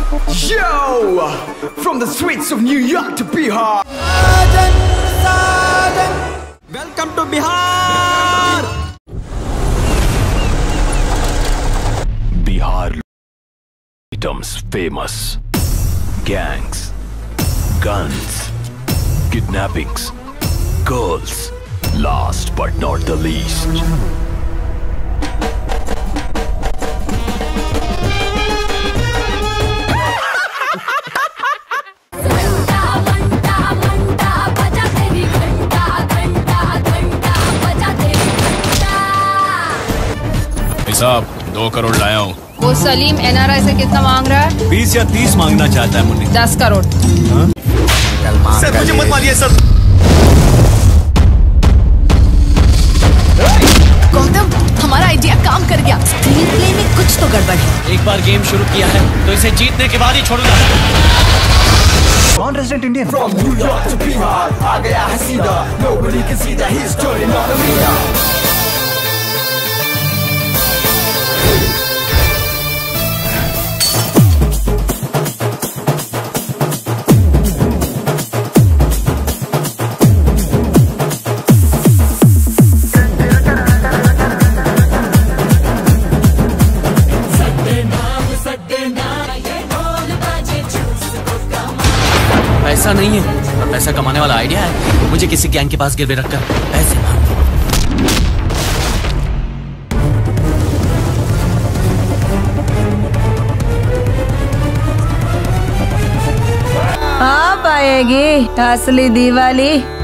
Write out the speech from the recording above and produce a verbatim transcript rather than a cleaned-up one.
Yo, from the streets of New York to Bihar. Welcome to Bihar. Bihar items famous. Gangs, guns, kidnappings, girls. Last but not the least. साहब दो करोड़ लाया हूँ। वो Salim NRI से कितना मांग रहा है? बीस या तीस मांगना चाहता है मुन्नी। दस करोड़। सर मुझे मत मारिए सर। गौतम, हमारा आइडिया काम कर गया। स्क्रीन प्ले में कुछ तो गड़बड़ है। एक बार गेम शुरू किया है तो इसे जीतने के बाद ही छोड़ूंगा। कौन resident Indian? From New York to Bihar, आ गया है सीधा. Nobody can see that he's turning on the meter. पैसा नहीं है और पैसा कमाने वाला आइडिया है। मुझे किसी गैंग के पास गिरवे रखकर पैसे मांगो। आप आएगी असली दिवाली।